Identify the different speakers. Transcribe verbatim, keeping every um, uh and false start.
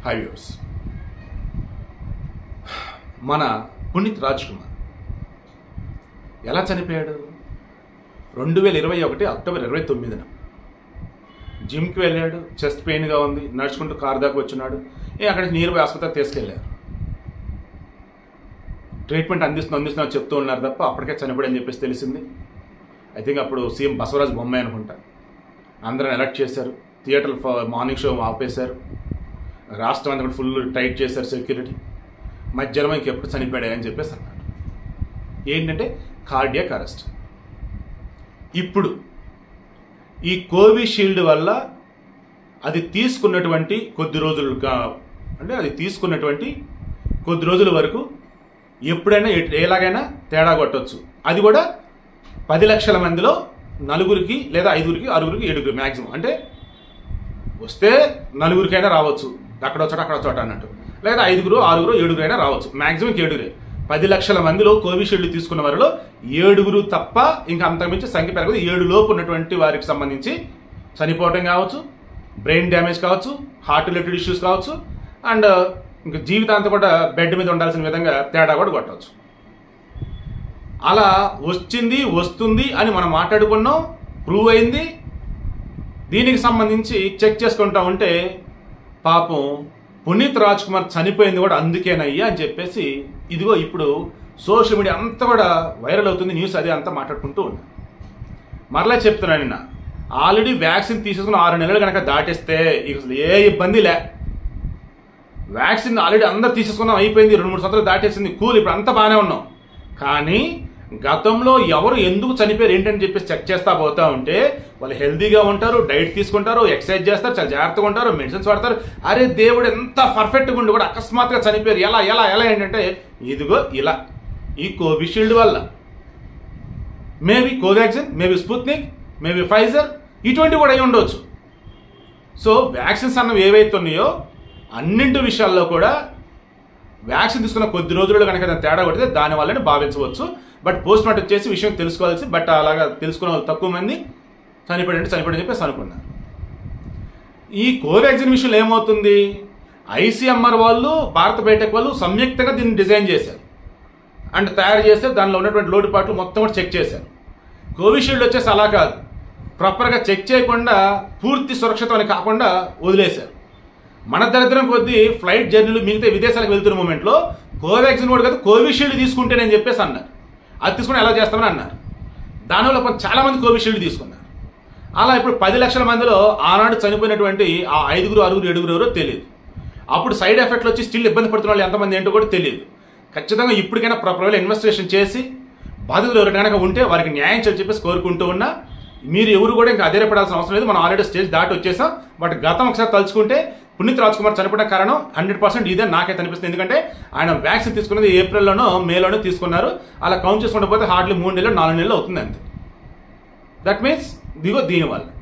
Speaker 1: High viewers, మన పునీత్ రాజ్ కుమార్ ఎలా చనిపోయాడు? రెండు వేల ఇరవై ఒకటి అక్టోబర్ ఇరవై తొమ్మిదిన జిమ్కి వెళ్ళాడు. చెస్ట్ పెయిన్గా ఉంది, నడుచుకుంటూ కారు దాకా వచ్చినాడు. ఏ అక్కడికి నియర్ బై ఆసుపత్రికి తీసుకెళ్ళారు. ట్రీట్మెంట్ అందిస్తున్నా అందిస్తున్నా చెప్తూ ఉన్నారు తప్ప అప్పటికే చనిపోయాడని చెప్పేసి తెలిసింది. ఐ థింక్ అప్పుడు సీఎం బసవరాజ్ బొమ్మాయి అనుకుంటా అందరం అలర్ట్ చేశారు. థియేటర్ మార్నింగ్ షో ఆపేశారు. రాష్ట్రం అంతా కూడా ఫుల్ టైట్ చేశారు సెక్యూరిటీ. మధ్యాహ్నం ఇంకెప్పుడు చనిపోయాడు అని చెప్పేసి అన్నారు. ఏంటంటే కార్డియాక్ అరెస్ట్. ఇప్పుడు ఈ కోవిషీల్డ్ వల్ల అది తీసుకున్నటువంటి కొద్ది రోజులు అంటే అది తీసుకున్నటువంటి కొద్ది రోజుల వరకు ఎప్పుడైనా ఎలాగైనా తేడా కొట్టవచ్చు. అది కూడా పది లక్షల మందిలో నలుగురికి లేదా ఐదుగురికి ఆరుగురికి ఏడుగురికి మ్యాక్సిమం. అంటే వస్తే నలుగురికైనా రావచ్చు, అక్కడ చోట అక్కడ చోట అన్నట్టు, లేదా ఐదుగురు ఆరుగురు ఏడుగురైనా రావచ్చు. మ్యాక్సిమం ఏడుగురే. పది లక్షల మందిలో కోవిషీల్డ్ తీసుకున్న వారిలో ఏడుగురు తప్ప ఇంకా అంతకుమించి సంఖ్య పెరగదు. ఏడు లోపు ఉన్నటువంటి వారికి సంబంధించి చనిపోవటం కావచ్చు, బ్రెయిన్ డ్యామేజ్ కావచ్చు, హార్ట్ రిలేటెడ్ ఇష్యూస్ కావచ్చు, అండ్ ఇంకా జీవితాంతం కూడా బెడ్ మీద ఉండాల్సిన విధంగా తేడా కూడా కొట్టవచ్చు. అలా వచ్చింది వస్తుంది అని మనం మాట్లాడుకున్నాం, ప్రూవ్ అయింది. దీనికి సంబంధించి చెక్ చేసుకుంటా ఉంటే పాపం పునీత్ రాజ్ కుమార్ చనిపోయింది కూడా అందుకేనయ్యా అని చెప్పేసి ఇదిగో ఇప్పుడు సోషల్ మీడియా అంతా కూడా వైరల్ అవుతుంది. న్యూస్ అదే అంతా మాట్లాడుకుంటూ ఉన్నారు. మరలా చెప్తున్నాను, నిన్న ఆల్రెడీ వ్యాక్సిన్ తీసుకుని ఆరు నెలలు కనుక దాటేస్తే అసలు ఏ ఇబ్బంది లే. వ్యాక్సిన్ ఆల్రెడీ అందరు తీసేసుకున్నాం, అయిపోయింది, రెండు మూడు సంవత్సరాలు దాటేసింది, కూల్, ఇప్పుడు అంతా బాగానే ఉన్నాం. కానీ గతంలో ఎవరు ఎందుకు చనిపోయారు ఏంటని చెప్పేసి చెక్ చేస్తా పోతా ఉంటే వాళ్ళు హెల్తీగా ఉంటారు, డైట్ తీసుకుంటారు, ఎక్సర్సైజ్ చేస్తారు, చాలా జాగ్రత్తగా ఉంటారు, మెడిసిన్స్ వాడతారు. అరే దేవుడు ఎంత పర్ఫెక్ట్గా ఉండి కూడా అకస్మాత్తుగా చనిపోయారు. ఎలా ఎలా ఎలా ఏంటంటే ఇదిగో ఇలా ఈ కోవిషీల్డ్ వల్ల. Maybe Covaxin, maybe Sputnik, maybe Pfizer, ఇటువంటి కూడా అయి ఉండవచ్చు. సో వ్యాక్సిన్స్ అన్నవి ఏవైతే ఉన్నాయో అన్నింటి విషయాల్లో కూడా వ్యాక్సిన్ తీసుకున్న కొద్ది రోజుల్లో కనుక తేడా కొడితే దాని వల్లనే భావించవచ్చు. బట్ పోస్ట్ మార్టం చేసి విషయం తెలుసుకోవాల్సి, బట్ అలాగా తెలుసుకున్న వాళ్ళు తక్కువ మంది చనిపోయాడంటే చనిపోయాడని చెప్పేసి అనుకున్నారు. ఈ కోవాక్సిన్ విషయంలో ఏమవుతుంది, ఐసీఎంఆర్ వాళ్ళు, భారత బయోటెక్ వాళ్ళు సంయుక్తంగా దీన్ని డిజైన్ చేశారు అండ్ తయారు చేస్తే దానిలో ఉన్నటువంటి లోటుపాట్లు మొత్తం కూడా చెక్ చేశారు. కోవిషీల్డ్ వచ్చేసి అలా కాదు, ప్రాపర్గా చెక్ చేయకుండా పూర్తి సురక్షితం అని కాకుండా వదిలేశారు. మన దరిద్రం కొద్దీ ఫ్లైట్ జర్నీలు మిగతా విదేశాలకు వెళ్తున్న మూమెంట్లో కోవాక్సిన్ కూడా కాదు కోవిషీల్డ్ తీసుకుంటే నేను చెప్పేసి అన్నారు. అది తీసుకుని ఎలా చేస్తామని అన్నారు. దానివల్ల చాలా మంది కోవిషీల్డ్ తీసుకున్నారు. అలా ఇప్పుడు పది లక్షల మందిలో ఆనాడు చనిపోయినటువంటి ఆ ఐదుగురు ఆరుగురు ఏడుగురు ఎవరో తెలియదు. అప్పుడు సైడ్ ఎఫెక్ట్లు వచ్చి స్టిల్ ఇబ్బంది పడుతున్న వాళ్ళు ఎంతమంది ఏంటో కూడా తెలియదు. ఖచ్చితంగా ఇప్పటికైనా ప్రాపర్గా ఇన్వెస్టిగేషన్ చేసి బాధితులు ఎవరైనా కనుక ఉంటే వారికి న్యాయం చేయాలని చెప్పేసి కోరుకుంటూ ఉన్నా. మీరు ఎవరు కూడా ఇంకా అధైర్యపడాల్సిన అవసరం లేదు. మనం ఆల్రెడీ స్టేజ్ దాటి వచ్చేసాం. బట్ గతం ఒకసారి తలుచుకుంటే పునీత్ రాజ్ కుమార్ చనిపోవడం కారణం హండ్రెడ్ పర్సెంట్ ఇదే నాకైతే అనిపిస్తుంది. ఎందుకంటే ఆయన వ్యాక్సిన్ తీసుకున్నది ఏప్రిల్లోనో మేలోనో తీసుకున్నారు. అలా కౌంట్ చేసుకుంటూ పోతే హార్డ్లీ మూడు నెలలు నాలుగు నెలలు అవుతుంది అంతే. దట్ మీన్స్ దిగో దీనివల్ల